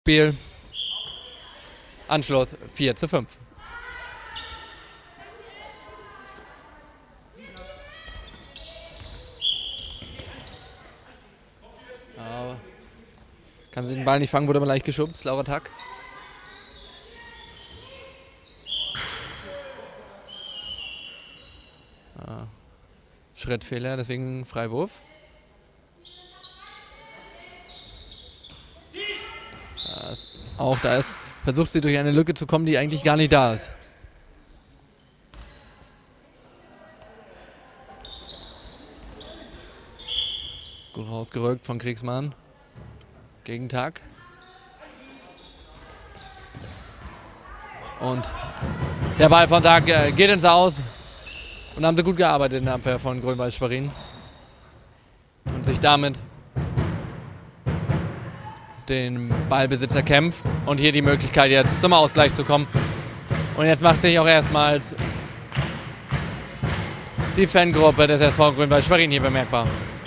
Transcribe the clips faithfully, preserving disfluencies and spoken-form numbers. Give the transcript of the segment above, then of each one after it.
Spiel. Anschluss vier zu fünf. Aber kann sie den Ball nicht fangen, wurde aber leicht geschubst. Laura Tack. Ah. Schrittfehler, deswegen Freiwurf. Das, auch da ist, versucht sie durch eine Lücke zu kommen, die eigentlich gar nicht da ist. Gut rausgerückt von Kriegsmann. Gegentag. Und der Ball von Tag äh, geht ins Aus. Und haben sie gut gearbeitet in der Abwehr von Grün-Weiß Schwerin. Und sich damit den Ballbesitzer kämpft. Und hier die Möglichkeit jetzt zum Ausgleich zu kommen. Und jetzt macht sich auch erstmals die Fangruppe des S V Grün-Weiß Schwerin hier bemerkbar.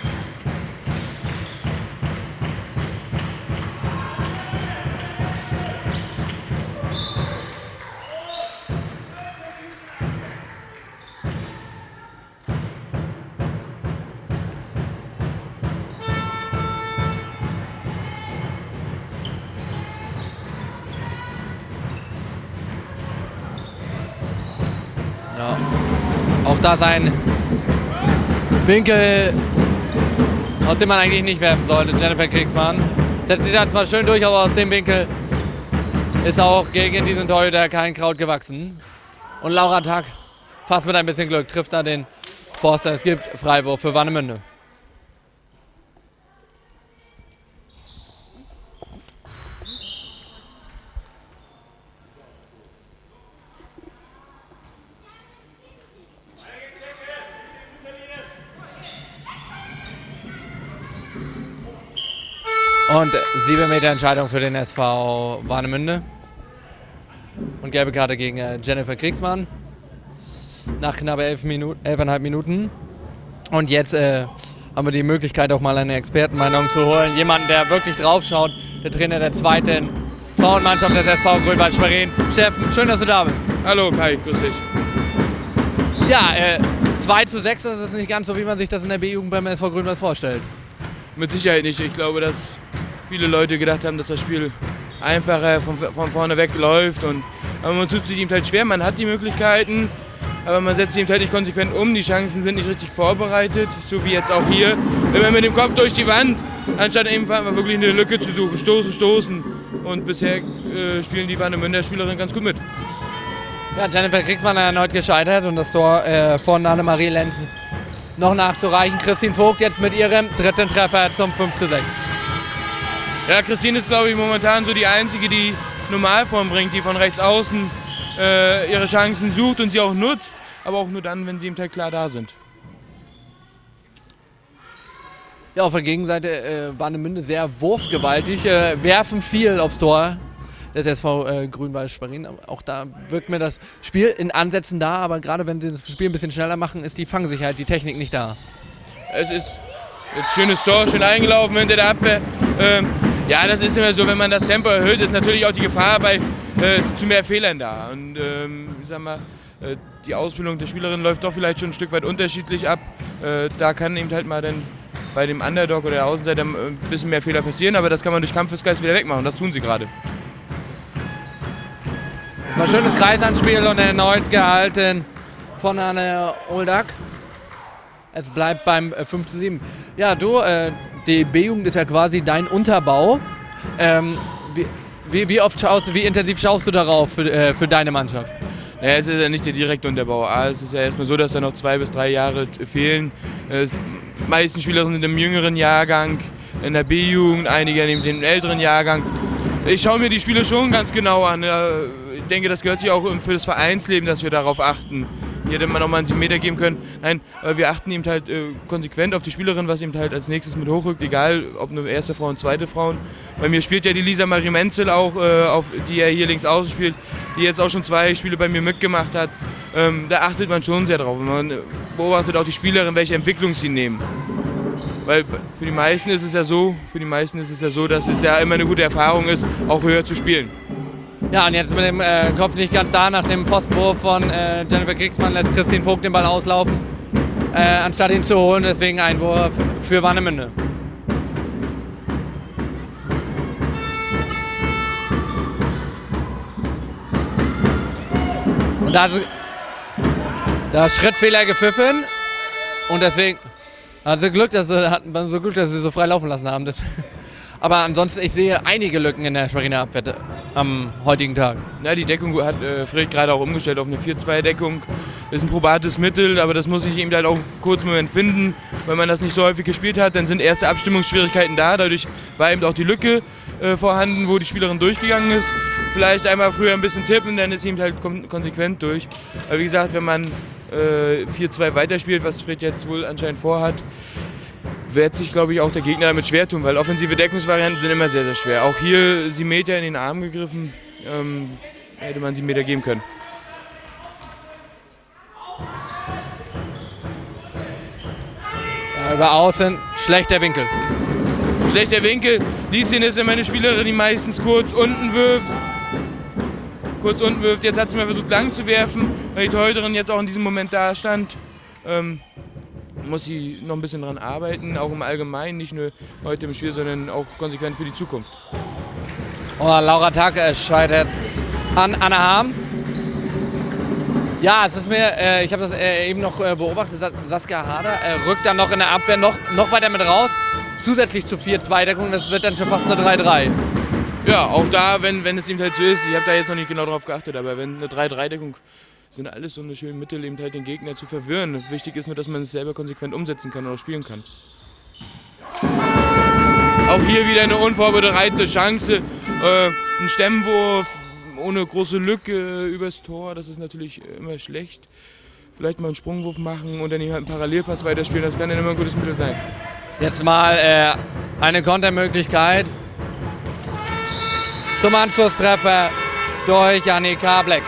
Ja, auch das ein Winkel, aus dem man eigentlich nicht werfen sollte. Jennifer Kriegsmann setzt sich da zwar schön durch, aber aus dem Winkel ist auch gegen diesen Torhüter kein Kraut gewachsen. Und Laura Tack, fast mit ein bisschen Glück, trifft da den Forster. Es gibt Freiwurf für Warnemünde. Und sieben Meter Entscheidung für den S V Warnemünde. Und gelbe Karte gegen Jennifer Kriegsmann. Nach knapp elf Minuten, elfeinhalb Minuten. Und jetzt äh, haben wir die Möglichkeit, auch mal eine Expertenmeinung zu holen. Jemanden, der wirklich drauf schaut. Der Trainer der zweiten Frauenmannschaft des S V Grün-Weiß Schwerin. Steffen, schön, dass du da bist. Hallo Kai, grüß dich. Ja, äh, zwei zu sechs, das ist nicht ganz so, wie man sich das in der B-Jugend beim S V Grün-Weiß vorstellt. Mit Sicherheit nicht. Ich glaube, dass viele Leute gedacht haben, dass das Spiel einfacher von, von vorne weg läuft. Und, aber man tut sich ihm halt schwer, man hat die Möglichkeiten, aber man setzt ihn halt nicht konsequent um. Die Chancen sind nicht richtig vorbereitet, so wie jetzt auch hier. Wenn man mit dem Kopf durch die Wand, anstatt eben wirklich eine Lücke zu suchen, stoßen, stoßen. Und bisher äh, spielen die Warnemünder Spielerinnen ganz gut mit. Ja, Jennifer Kriegsmann erneut gescheitert und das Tor äh, von Annemarie Lenz noch nachzureichen. Christine Vogt jetzt mit ihrem dritten Treffer zum fünf zu sechs. Ja, Christine ist, glaube ich, momentan so die Einzige, die Normalform bringt, die von rechts außen äh, ihre Chancen sucht und sie auch nutzt, aber auch nur dann, wenn sie im Teil klar da sind. Ja, auf der Gegenseite äh, Warnemünde sehr wurfgewaltig, äh, werfen viel aufs Tor des S V äh, Grün-Weiß Schwerin. Auch da wirkt mir das Spiel in Ansätzen da, aber gerade wenn sie das Spiel ein bisschen schneller machen, ist die Fangsicherheit, die Technik nicht da. Es ist jetzt schönes Tor, schön eingelaufen hinter der Abwehr. Ähm, ja, das ist immer so, wenn man das Tempo erhöht, ist natürlich auch die Gefahr bei äh, zu mehr Fehlern da. Und ähm, ich sag mal, äh, die Ausbildung der Spielerin läuft doch vielleicht schon ein Stück weit unterschiedlich ab. Äh, da kann eben halt mal dann bei dem Underdog oder der Außenseiter ein bisschen mehr Fehler passieren, aber das kann man durch Kampfesgeist wieder wegmachen. Das tun sie gerade. War schönes Kreisanspiel und erneut gehalten von Anne Oldak. Es bleibt beim äh, fünf zu sieben. Ja, du, äh, die B-Jugend ist ja quasi dein Unterbau. Ähm, wie, wie, wie oft schaust du, wie intensiv schaust du darauf für, äh, für deine Mannschaft? Naja, es ist ja nicht der direkte Unterbau. A, es ist ja erstmal so, dass da noch zwei bis drei Jahre fehlen. Es, die meisten Spielerinnen sind im jüngeren Jahrgang, in der B-Jugend, einige in dem älteren Jahrgang. Ich schaue mir die Spiele schon ganz genau an. Ich denke, das gehört sich auch für das Vereinsleben, dass wir darauf achten. Hier hätte man auch mal einen sieben Meter geben können. Nein, aber wir achten eben halt äh, konsequent auf die Spielerin, was eben halt als nächstes mit hochrückt, egal ob eine erste Frau und zweite Frauen. Bei mir spielt ja die Lisa Marie Menzel auch, äh, auf, die ja hier links außen spielt, die jetzt auch schon zwei Spiele bei mir mitgemacht hat. Ähm, da achtet man schon sehr drauf. Man beobachtet auch die Spielerin, welche Entwicklung sie nehmen. Weil für die meisten ist es ja so, für die meisten ist es ja so, dass es ja immer eine gute Erfahrung ist, auch höher zu spielen. Ja, und jetzt mit dem äh, Kopf nicht ganz da, nach dem Postenwurf von äh, Jennifer Kriegsmann lässt Christine Vogt den Ball auslaufen, äh, anstatt ihn zu holen, deswegen Einwurf für Warnemünde. Und da, da ist Schrittfehler gepfiffen und deswegen also Glück, dass sie, hatten man so Glück, dass sie so frei laufen lassen haben. Das, aber ansonsten, ich sehe einige Lücken in der Schweriner Abwehr am heutigen Tag. Ja, die Deckung hat äh, Fred gerade auch umgestellt auf eine vier zwei Deckung. Das ist ein probates Mittel, aber das muss sich eben halt auch einen kurzen Moment finden. Wenn man das nicht so häufig gespielt hat, dann sind erste Abstimmungsschwierigkeiten da. Dadurch war eben auch die Lücke äh, vorhanden, wo die Spielerin durchgegangen ist. Vielleicht einmal früher ein bisschen tippen, dann ist sie eben halt kon konsequent durch. Aber wie gesagt, wenn man äh, vier zwei weiterspielt, was Fred jetzt wohl anscheinend vorhat, wird sich, glaube ich, auch der Gegner damit schwer tun, weil offensive Deckungsvarianten sind immer sehr, sehr schwer. Auch hier sie Meter in den Arm gegriffen, ähm, hätte man sie Meter geben können. Ja, über Außen, schlechter Winkel. Schlechter Winkel. Die Szene ist immer eine Spielerin, die meistens kurz unten wirft. Kurz unten wirft. Jetzt hat sie mal versucht, lang zu werfen, weil die Torhüterin jetzt auch in diesem Moment da stand. Ähm, muss sie noch ein bisschen dran arbeiten, auch im Allgemeinen, nicht nur heute im Spiel, sondern auch konsequent für die Zukunft. Oh, Laura Tag scheitert an Anna Harm. Ja, es ist mir, äh, ich habe das äh, eben noch äh, beobachtet, Saskia Harder äh, rückt dann noch in der Abwehr noch, noch weiter mit raus, zusätzlich zu vier zwei Deckung, das wird dann schon fast eine drei drei. Ja, auch da, wenn, wenn es eben halt so ist, ich habe da jetzt noch nicht genau drauf geachtet, aber wenn eine drei drei Deckung sind alles so eine schöne Mittel, eben halt den Gegner zu verwirren. Wichtig ist nur, dass man es selber konsequent umsetzen kann oder spielen kann. Auch hier wieder eine unvorbereitete Chance, äh, ein Stemmwurf ohne große Lücke übers Tor, das ist natürlich immer schlecht. Vielleicht mal einen Sprungwurf machen und dann eben halt einen Parallelpass weiterspielen, das kann dann immer ein gutes Mittel sein. Jetzt mal äh, eine Kontermöglichkeit zum Anschlusstreffer durch Annika Black.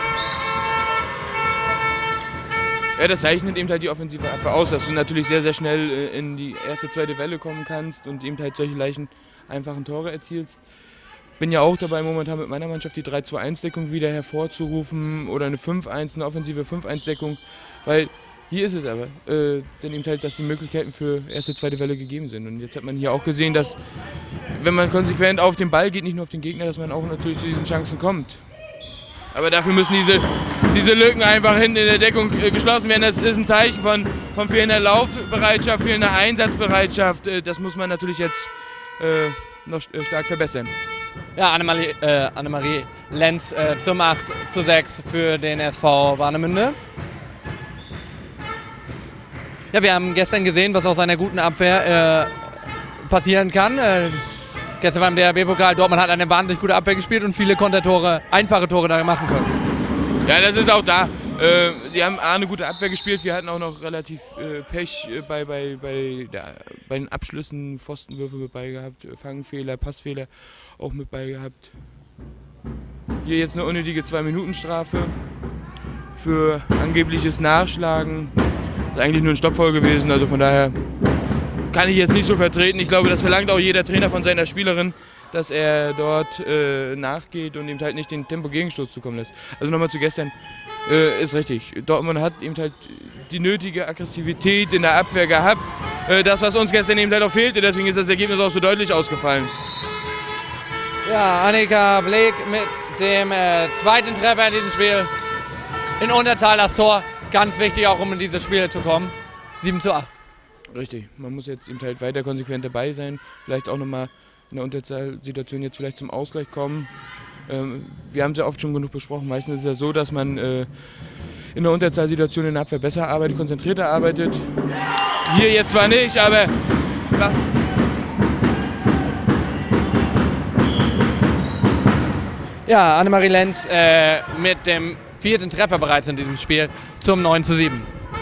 Ja, das zeichnet eben halt die offensive Abwehr aus, dass du natürlich sehr, sehr schnell in die erste, zweite Welle kommen kannst und eben halt solche leichten, einfachen Tore erzielst. Bin ja auch dabei, momentan mit meiner Mannschaft die drei zwei eins Deckung wieder hervorzurufen oder eine fünf eins, eine offensive fünf eins Deckung, weil hier ist es aber, äh, dann eben halt, dass die Möglichkeiten für erste, zweite Welle gegeben sind. Und jetzt hat man hier auch gesehen, dass, wenn man konsequent auf den Ball geht, nicht nur auf den Gegner, dass man auch natürlich zu diesen Chancen kommt. Aber dafür müssen diese, diese Lücken einfach hinten in der Deckung äh, geschlossen werden. Das ist ein Zeichen von, von fehlender Laufbereitschaft, fehlender Einsatzbereitschaft. Äh, das muss man natürlich jetzt äh, noch stark verbessern. Ja, Annemarie, äh, Annemarie Lenz äh, zum acht zu sechs für den S V Warnemünde. Ja, wir haben gestern gesehen, was aus einer guten Abwehr äh, passieren kann. Äh, Gestern beim D H B-Pokal, Dortmund hat eine wahnsinnig gute Abwehr gespielt und viele Kontertore, einfache Tore da machen können. Ja, das ist auch da. Äh, die haben A, eine gute Abwehr gespielt, wir hatten auch noch relativ äh, Pech äh, bei, bei, bei, der, bei den Abschlüssen, Pfostenwürfe mit bei gehabt, Fangfehler, Passfehler auch mit bei gehabt. Hier jetzt eine unnötige zwei Minuten Strafe für angebliches Nachschlagen. Das ist eigentlich nur ein Stoppfoul gewesen, also von daher kann ich jetzt nicht so vertreten. Ich glaube, das verlangt auch jeder Trainer von seiner Spielerin, dass er dort äh, nachgeht und ihm halt nicht den Tempo-Gegenstoß zukommen lässt. Also nochmal zu gestern, äh, ist richtig. Dortmund hat eben halt die nötige Aggressivität in der Abwehr gehabt. Äh, das, was uns gestern eben halt auch fehlte, deswegen ist das Ergebnis auch so deutlich ausgefallen. Ja, Annika Bleek mit dem äh, zweiten Treffer in diesem Spiel. In Untertal das Tor, ganz wichtig auch, um in diese Spiele zu kommen. sieben zu acht. Richtig, man muss jetzt eben halt weiter konsequent dabei sein, vielleicht auch nochmal in der Unterzahlsituation jetzt vielleicht zum Ausgleich kommen. Ähm, wir haben es ja oft schon genug besprochen, meistens ist es ja so, dass man äh, in der Unterzahlsituation in der Abwehr besser arbeitet, konzentrierter arbeitet. Hier jetzt zwar nicht, aber... Ja, Annemarie Lenz äh, mit dem vierten Treffer bereits in diesem Spiel zum neun zu sieben.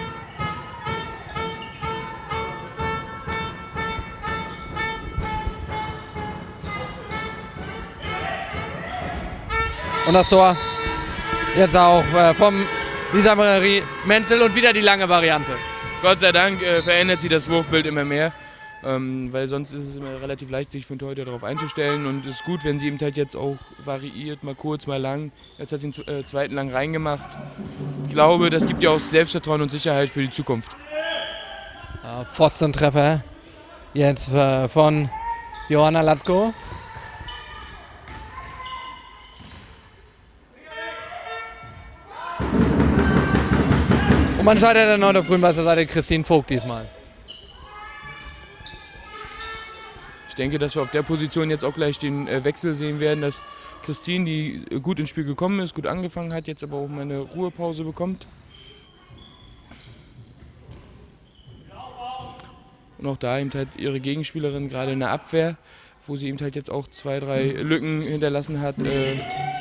Und das Tor jetzt auch äh, vom Lisa Marie Menzel und wieder die lange Variante. Gott sei Dank äh, verändert sie das Wurfbild immer mehr. Ähm, weil sonst ist es immer relativ leicht, sich für den Torhüter darauf einzustellen, und es ist gut, wenn sie eben halt jetzt auch variiert, mal kurz, mal lang. Jetzt hat sie den äh, zweiten lang reingemacht. Ich glaube, das gibt ja auch Selbstvertrauen und Sicherheit für die Zukunft. Äh, Pfostentreffer jetzt äh, von Johanna Latzko. Und man scheitert erneut auf grün-weißer Seite Christine Vogt diesmal. Ich denke, dass wir auf der Position jetzt auch gleich den äh, Wechsel sehen werden, dass Christine, die äh, gut ins Spiel gekommen ist, gut angefangen hat, jetzt aber auch mal eine Ruhepause bekommt. Und auch da eben halt ihre Gegenspielerin gerade in der Abwehr, wo sie eben halt jetzt auch zwei, drei Lücken hinterlassen hat. Äh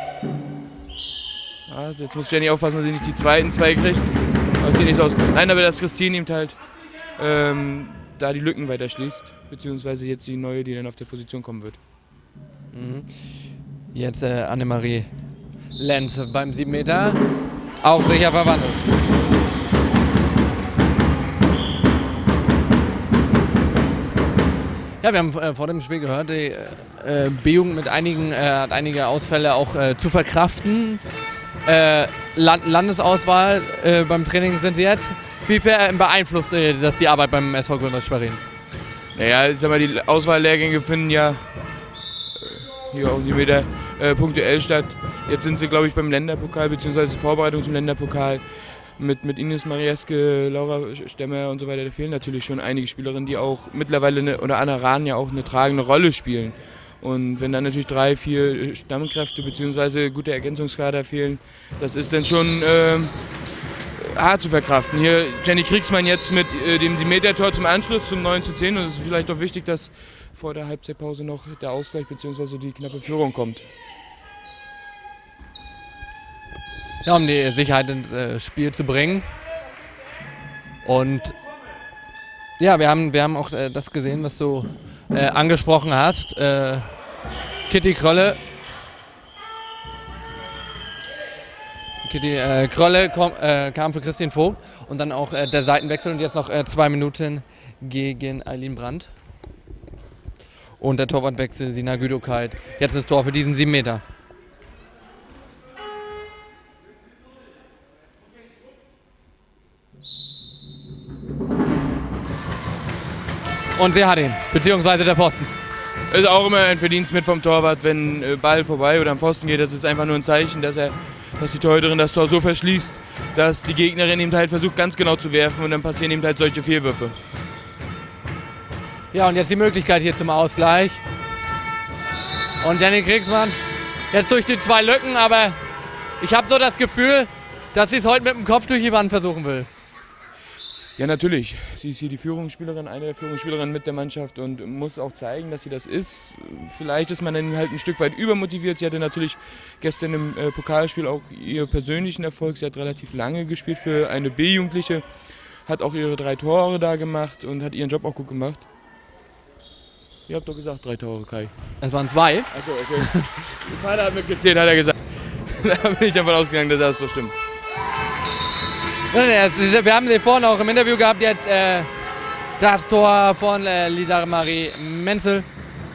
ja, jetzt muss Jenny aufpassen, dass sie nicht die zweiten zwei kriegt. Aber es sieht nicht so aus. Nein, aber dass Christine eben halt ähm, da die Lücken weiter schließt, beziehungsweise jetzt die neue, die dann auf der Position kommen wird. Mhm. Jetzt äh, Annemarie Lenz beim sieben Meter, auch sicher verwandelt. Ja, wir haben äh, vor dem Spiel gehört, die äh, B-Jugend mit einigen, äh, hat einige Ausfälle auch äh, zu verkraften. Äh, Land Landesauswahl äh, beim Training sind sie jetzt. Wie beeinflusst äh, das die Arbeit beim S V Grün-Weiß Schwerin? Naja, ich sag mal, die Auswahllehrgänge finden ja äh, hier auch die Meter äh, punktuell statt. Jetzt sind sie, glaube ich, beim Länderpokal bzw. Vorbereitung zum Länderpokal mit, mit Ines Marieske, Laura Stemmer und so weiter. Da fehlen natürlich schon einige Spielerinnen, die auch mittlerweile, eine, oder Anna Rahn ja auch eine tragende Rolle spielen. Und wenn dann natürlich drei, vier Stammkräfte bzw. gute Ergänzungskader fehlen, das ist dann schon äh, hart zu verkraften. Hier Jenny Kriegsmann jetzt mit äh, dem sieben Meter Tor zum Anschluss zum neun zu zehn. Und es ist vielleicht auch wichtig, dass vor der Halbzeitpause noch der Ausgleich bzw. die knappe Führung kommt. Ja, um die Sicherheit ins äh, Spiel zu bringen. Und ja, wir haben, wir haben auch äh, das gesehen, was du äh, angesprochen hast. Äh, Kitty Krölle. Kitty äh, Krölle kom, äh, kam für Christine Vogt und dann auch äh, der Seitenwechsel und jetzt noch äh, zwei Minuten gegen Eileen Brandt. Und der Torwartwechsel Sina Güdokait. Jetzt das Tor für diesen sieben Meter. Und sie hat ihn, beziehungsweise der Pfosten. Ist auch immer ein Verdienst mit vom Torwart, wenn äh, Ball vorbei oder am Pfosten geht. Das ist einfach nur ein Zeichen, dass, er, dass die Torhüterin das Tor so verschließt, dass die Gegnerin eben halt versucht, ganz genau zu werfen, und dann passieren eben halt solche Fehlwürfe. Ja, und jetzt die Möglichkeit hier zum Ausgleich. Und Jenny Kriegsmann jetzt durch die zwei Lücken, aber ich habe so das Gefühl, dass sie es heute mit dem Kopf durch die Wand versuchen will. Ja, natürlich. Sie ist hier die Führungsspielerin, eine der Führungsspielerinnen mit der Mannschaft, und muss auch zeigen, dass sie das ist. Vielleicht ist man dann halt ein Stück weit übermotiviert. Sie hatte natürlich gestern im äh, Pokalspiel auch ihren persönlichen Erfolg. Sie hat relativ lange gespielt für eine B-Jugendliche, hat auch ihre drei Tore da gemacht und hat ihren Job auch gut gemacht. Ihr habt doch gesagt, drei Tore, Kai. Es waren zwei. Achso, okay. Mein Vater hat mitgezählt, hat er gesagt. Da bin ich davon ausgegangen, dass das so stimmt. Wir haben sie vorhin auch im Interview gehabt, jetzt äh, das Tor von äh, Lisa Marie Menzel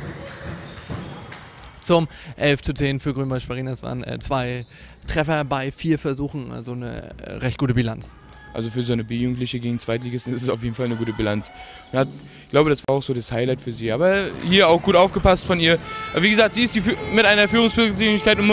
zum elf zu zehn für Grün-Weiß Schwerin. Das waren äh, zwei Treffer bei vier Versuchen, also eine äh, recht gute Bilanz. Also für so eine B-Jugendliche gegen Zweitligisten ist es auf jeden Fall eine gute Bilanz. Und hat, ich glaube, das war auch so das Highlight für sie. Aber hier auch gut aufgepasst von ihr. Aber wie gesagt, sie ist die, mit einer Führungspersönlichkeit und